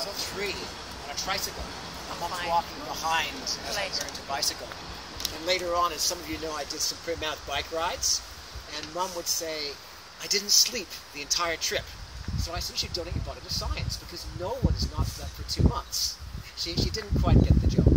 So 3 on a tricycle. My mom's walking behind as I learned to bicycle. And later on, as some of you know, I did some Plymouth bike rides. And Mom would say, I didn't sleep the entire trip. So I said, you should donate your body to science because no one's not slept for 2 months. She didn't quite get the joke.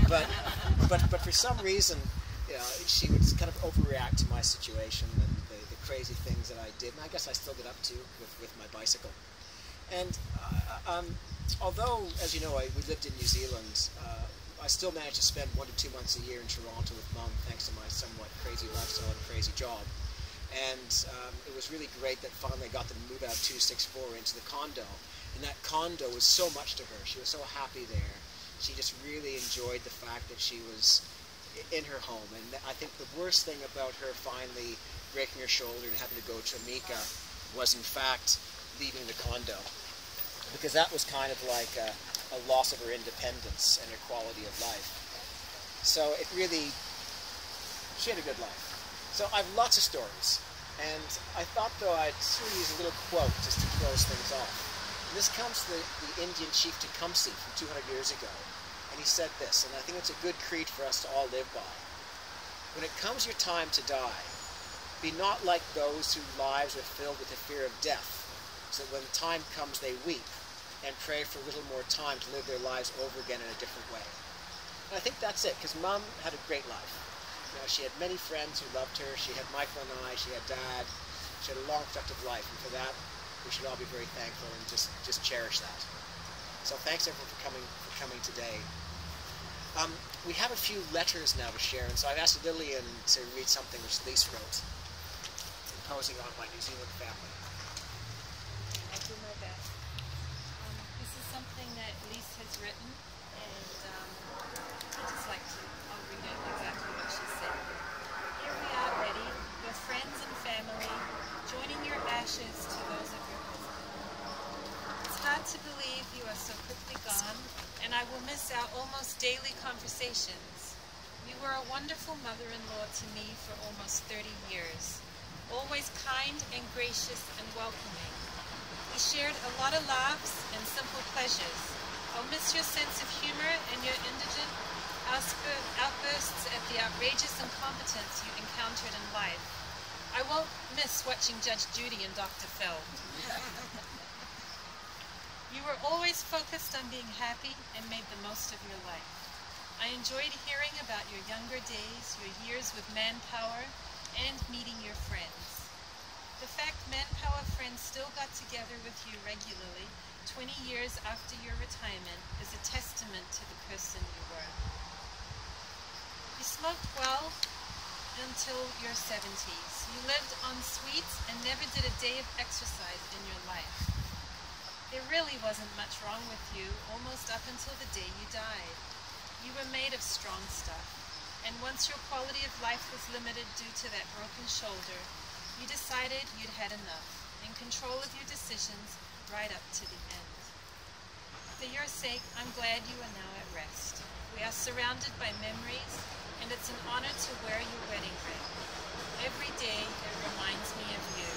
But for some reason, you know, she would kind of overreact to my situation and the crazy things that I did. And I guess I still get up to with my bicycle. And although, as you know, we lived in New Zealand, I still managed to spend 1 to 2 months a year in Toronto with Mom, thanks to my somewhat crazy lifestyle and crazy job. And it was really great that finally I got to move out of 264 into the condo. And that condo was so much to her. She was so happy there. She just really enjoyed the fact that she was in her home. And I think the worst thing about her finally breaking her shoulder and having to go to Amica was, in fact, leaving the condo. Because that was kind of like a loss of her independence and her quality of life. So it really, she had a good life. So I have lots of stories. And I thought, though, I'd sort of use a little quote just to close things off. And this comes from the Indian chief Tecumseh from 200 years ago. And he said this, and I think it's a good creed for us to all live by. When it comes your time to die, be not like those whose lives are filled with the fear of death, so that when the time comes they weep and pray for a little more time to live their lives over again in a different way. And I think that's it, because Mom had a great life. You know, she had many friends who loved her. She had Michael and I. She had Dad. She had a long, productive life, and for that, we should all be very thankful and just cherish that. So thanks everyone for coming today. We have a few letters now to share, and so I've asked Lillian to read something which Lise wrote, imposing on my New Zealand family. I'll do my best. This is something that Lise has written, and I'd just like to, I'll read it exactly what she said. Here we are ready, your friends and family, joining your ashes to those of your husband. It's hard to believe you are so quickly gone, and I will miss our almost daily conversations. You were a wonderful mother-in-law to me for almost 30 years, always kind and gracious and welcoming. We shared a lot of laughs and simple pleasures. I'll miss your sense of humor and your indigent outbursts at the outrageous incompetence you encountered in life. I won't miss watching Judge Judy and Dr. Phil. You were always focused on being happy and made the most of your life. I enjoyed hearing about your younger days, your years with Manpower, and meeting your friends. The fact Manpower friends still got together with you regularly 20 years after your retirement is a testament to the person you were. You smoked well until your 70s. You lived on sweets and never did a day of exercise in your life. There really wasn't much wrong with you almost up until the day you died. You were made of strong stuff, and once your quality of life was limited due to that broken shoulder, you decided you'd had enough, in control of your decisions right up to the end. For your sake, I'm glad you are now at rest. We are surrounded by memories, and it's an honor to wear your wedding ring. Every day it reminds me of you.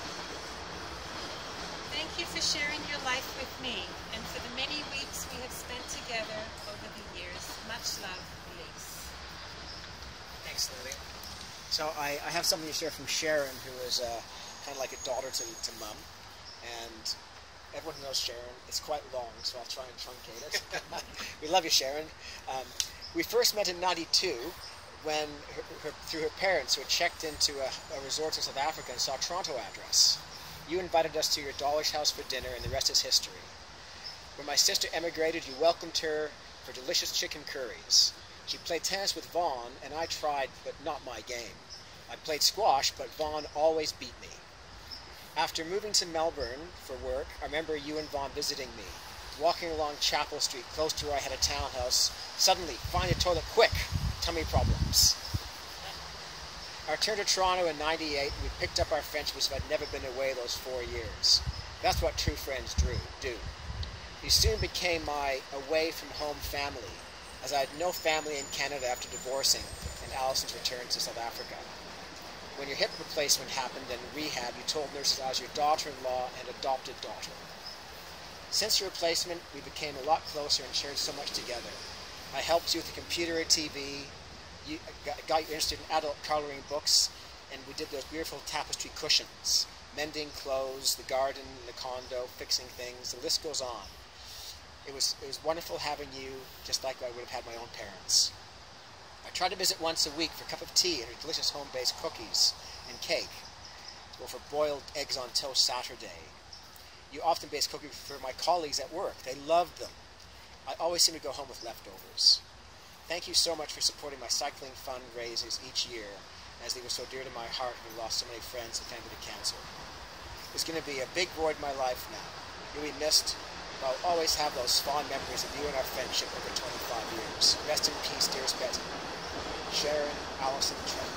Thank you for sharing your life with me, and for the many weeks we have spent together over the years. Much love, Lise. Thanks, Lillian. So I have something to share from Sharon, who is kind of like a daughter to Mum. And everyone knows Sharon. It's quite long, so I'll try and truncate it. We love you, Sharon. We first met in '92 when, through her parents, who had checked into a resort in South Africa and saw a Toronto address. You invited us to your Dollar's house for dinner, and the rest is history. When my sister emigrated, you welcomed her for delicious chicken curries. She played tennis with Vaughn, and I tried, but not my game. I played squash, but Vaughn always beat me. After moving to Melbourne for work, I remember you and Vaughn visiting me, walking along Chapel Street, close to where I had a townhouse. Suddenly, find a toilet quick! Tummy problems. Our return to Toronto in '98, we picked up our friendship as if I'd never been away those 4 years. That's what true friends do. You soon became my away-from-home family, as I had no family in Canada after divorcing and Alison's return to South Africa. When your hip replacement happened and rehab, you told nurses I was your daughter-in-law and adopted daughter. Since your replacement, we became a lot closer and shared so much together. I helped you with the computer or TV, you got you interested in adult coloring books, and we did those beautiful tapestry cushions, mending clothes, the garden, the condo, fixing things, the list goes on. It was wonderful having you, just like I would have had my own parents. I try to visit once a week for a cup of tea and your delicious home-based cookies and cake, or for boiled eggs on toast Saturday. You often base cookies for my colleagues at work. They loved them. I always seem to go home with leftovers. Thank you so much for supporting my cycling fundraisers each year, as they were so dear to my heart and lost so many friends and family to cancer. There's going to be a big void in my life now. You'll be missed, but I'll always have those fond memories of you and our friendship over 25 years. Rest in peace, dearest Betty. Sharon, Allison, Trent.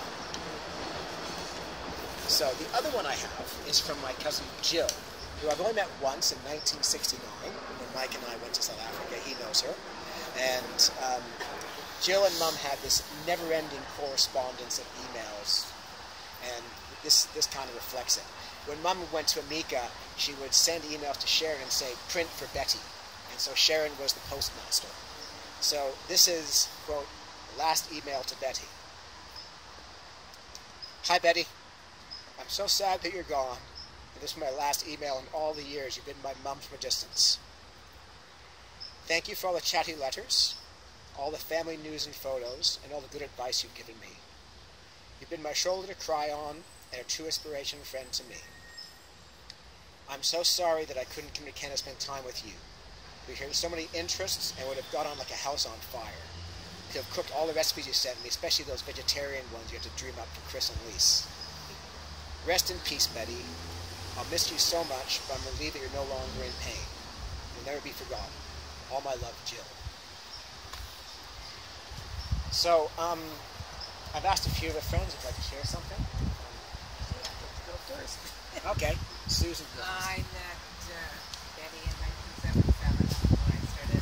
So the other one I have is from my cousin Jill, who I've only met once in 1969, when Mike and I went to South Africa. He knows her. And Jill and Mum had this never-ending correspondence of emails, and this kind of reflects it. When Mum went to Amika, she would send emails to Sharon and say, print for Betty. And so Sharon was the postmaster. So this is, quote, the last email to Betty. Hi, Betty. I'm so sad that you're gone. And this is my last email in all the years you've been my mum from a distance. Thank you for all the chatty letters, all the family news and photos, and all the good advice you've given me. You've been my shoulder to cry on and a true inspiration and friend to me. I'm so sorry that I couldn't come to Canada to spend time with you. We had so many interests and would have got on like a house on fire. Could have cooked all the recipes you sent me, especially those vegetarian ones you had to dream up for Chris and Lise. Rest in peace, Betty. I'll miss you so much, but I'm relieved that you're no longer in pain. You'll never be forgotten. All my love, Jill. So, I've asked a few of the friends if I'd like to share something. Go first. Okay, Susan. I met Betty in 1977 when I started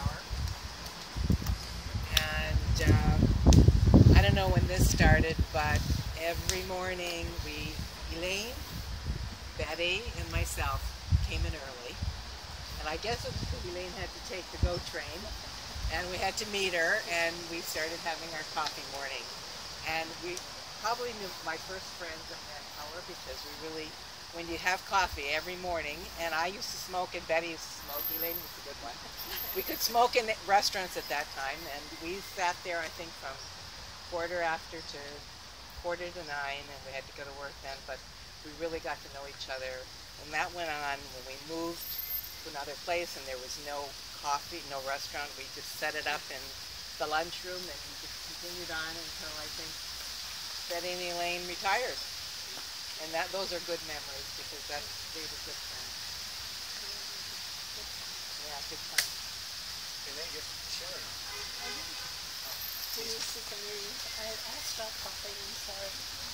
Manpower. And I don't know when this started, but every morning Elaine, Betty, and myself came in early. And I guess it was because Elaine had to take the GO train. And we had to meet her, and we started having our coffee morning. And we probably knew my first friends at Manpower because we really, when you have coffee every morning, and I used to smoke and Betty used to smoke, Elaine was a good one. We could smoke in restaurants at that time, and we sat there, I think, from 8:45 to 8:45, and we had to go to work then, but we really got to know each other. And that went on when we moved to another place, and there was no coffee, no restaurant. We just set it up in the lunchroom, and we just continued on until I think Betty and Elaine retired. And those are good memories because they were good friends. Yeah, good times. And then you're Sharon. Denise is amazing. I stopped coughing, I'm sorry.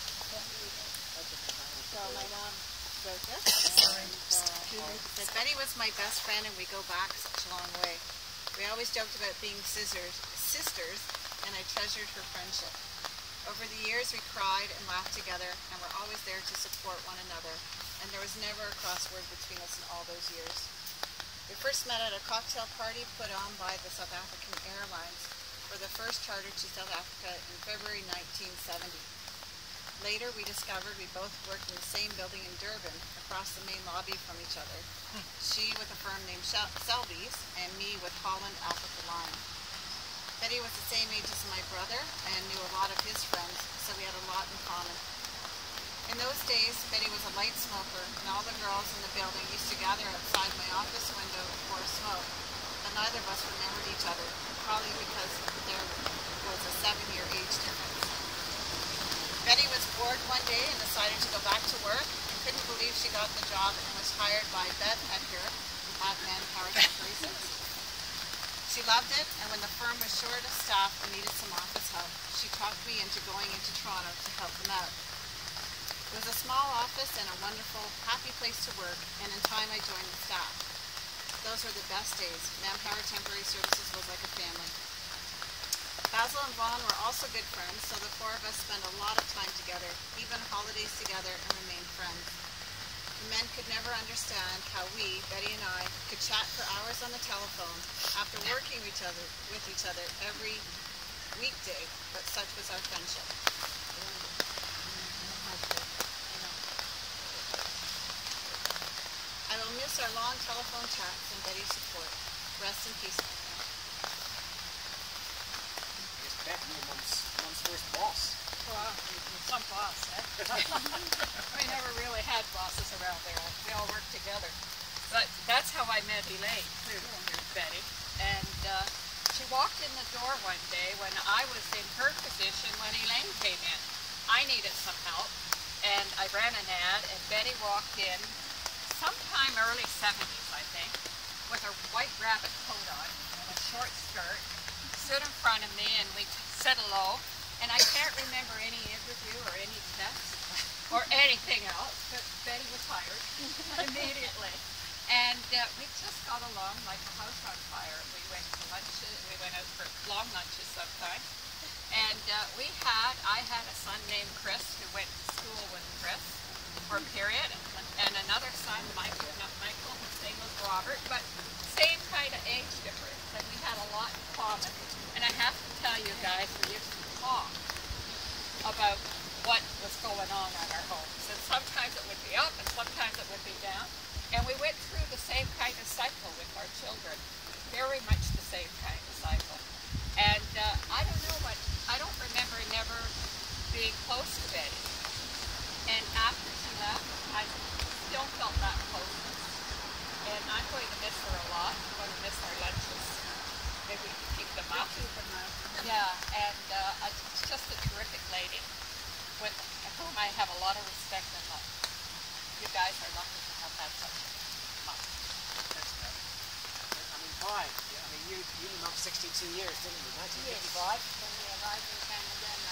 So my mom wrote this. And Betty was my best friend, and we go back such a long way. We always joked about being sisters, and I treasured her friendship. Over the years, we cried and laughed together, and were always there to support one another, and there was never a crossword between us in all those years. We first met at a cocktail party put on by the South African Airlines for the first charter to South Africa in February 1970. Later, we discovered we both worked in the same building in Durban, across the main lobby from each other. She with a firm named Selby's, and me with Holland Africa Line. Betty was the same age as my brother, and knew a lot of his friends, so we had a lot in common. In those days, Betty was a light smoker, and all the girls in the building used to gather outside my office window for a smoke, but neither of us remembered each other, probably because there was a 7-year age difference. Betty was bored one day and decided to go back to work, and couldn't believe she got the job and was hired by Beth Edgar at Manpower Temporary. She loved it, and when the firm was short of staff and needed some office help, she talked me into going into Toronto to help them out. It was a small office and a wonderful, happy place to work, and in time I joined the staff. Those were the best days. Manpower Temporary Services was like a family. Basil and Vaughn were also good friends, so the four of us spent a lot of time together, even holidays together, and remained friends. The men could never understand how we, Betty and I, could chat for hours on the telephone after working with each other every weekday, but such was our friendship. I will miss our long telephone chats and Betty's support. Rest in peace, my friend. I guess Becky, your mom's first boss. Well, some boss, eh? We never really had bosses around there. We all worked together. But that's how I met Elaine, too, Betty. And she walked in the door one day when I was in her position when Elaine came in. I needed some help, and I ran an ad, and Betty walked in sometime early 70s, I think, with her white rabbit coat on and a short skirt, stood in front of me, and we said hello. And I can't remember any interview or any test or anything else, but Betty was hired immediately. And we just got along like a house on fire. We went to lunches, we went out for long lunches sometimes. And I had a son named Chris who went to school with Chris for a period, and another son, Michael, his name was Robert, but same kind of age difference, and we had a lot in common. And I have to tell you guys, we used to talk about what was going on at our homes, and sometimes it would be up and sometimes it would be down, and we went through the same kind of cycle with our children, very much the same kind of cycle. And I don't know what, I don't remember never being close to Betty, and after she left I still felt that closeness, and I'm going to miss her a lot. I'm going to miss our lunches. Maybe we can keep them up. Yeah, and it's just a terrific lady with whom I have a lot of respect and love. You guys are lucky to have had such a mom. Thanks, Becky. I mean, fine. I mean, you knew Mom 62 years, didn't you? 1955? Yes. When we arrived in Canada in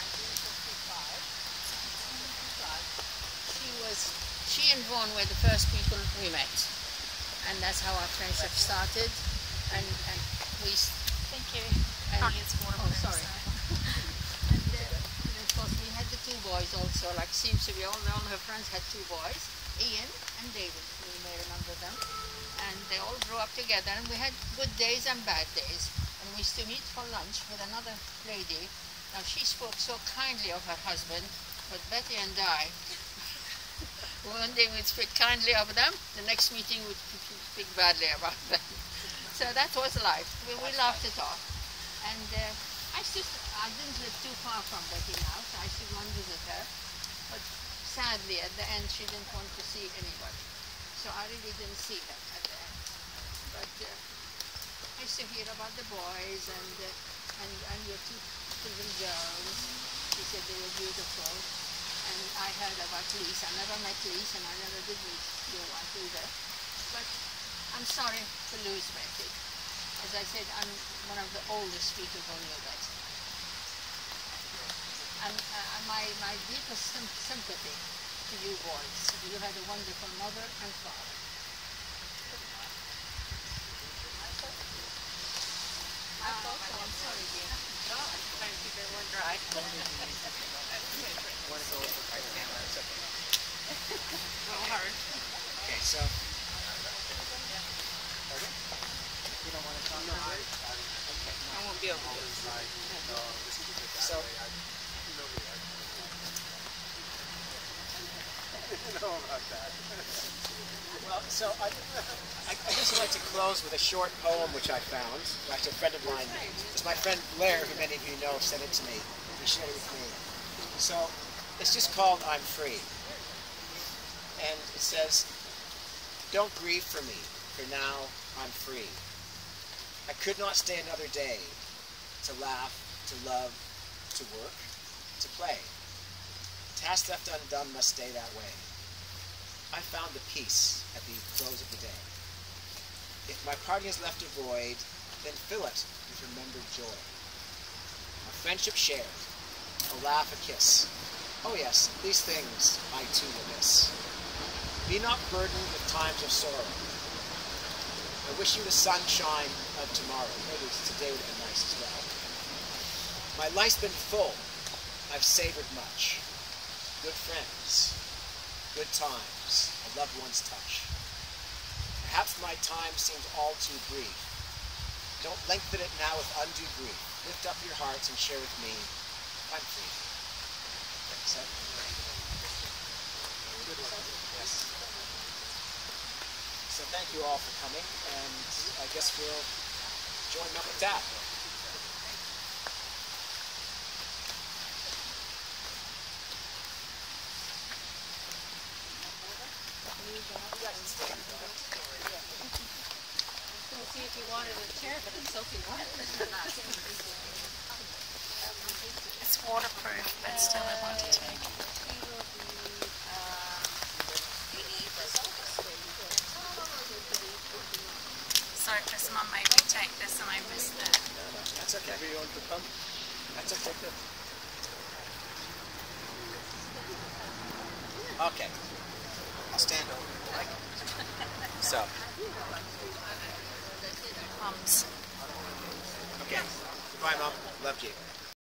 1955, she and Vaughan were the first people we met. And that's how our friendship started. And we... Thank you. And, It's water. oh, sorry. And of course we had the two boys also, like seems to be all her friends had two boys, Ian and David, you may remember them. And they all grew up together, and we had good days and bad days. And we used to meet for lunch with another lady. Now she spoke so kindly of her husband, but Betty and I, one day we'd speak kindly of them, the next meeting we'd speak badly about them. So that was life. We loved to talk. And I didn't live too far from Betty now, so I used to go and visit her. But sadly, at the end, she didn't want to see anybody. So I really didn't see her at the end. But I used to hear about the boys and your two little girls. She said they were beautiful. And I heard about Lise. I never met Lise, and I never did meet your wife either. But I'm sorry to lose Betty. As I said, I'm one of the oldest people who knew Betty. And my deepest sympathy to you boys. You had a wonderful mother and father. I thought so. I'm sorry, dear. No, I'm trying to keep everyone dry. Want to go over by the camera? It's okay. A little hard. Okay, so. Pardon? You don't want to talk about it? Okay. I won't be able to. So. Well, so I just like to close with a short poem which I found. Actually, a friend of mine, it's my friend Blair, who many of you know, sent it to me. He shared it with me. So it's just called "I'm Free," and it says, "Don't grieve for me, for now I'm free. I could not stay another day to laugh, to love, to work, to play. Task left undone must stay that way. I found the peace at the close of the day. If my party has left a void, then fill it with remembered joy. A friendship shared, a laugh, a kiss. Oh yes, these things I too will miss. Be not burdened with times of sorrow. I wish you the sunshine of tomorrow." Maybe today would have been nice as well. "My life's been full. I've savored much. Good friends, good times, a loved one's touch. Perhaps my time seems all too brief. Don't lengthen it now with undue grief. Lift up your hearts and share with me. I'm free. Yes. So thank you all for coming, and I guess we'll join up with that. See if you wanted a chair, but it's Sophie wanted it. It's waterproof, but still I want to take. Sorry, because Mum made me take this and I missed it. That's okay. Maybe you want to come? That's okay, too. Okay. I'll stand over. Like so. Mum's. Okay. Goodbye, Mom. Loved you.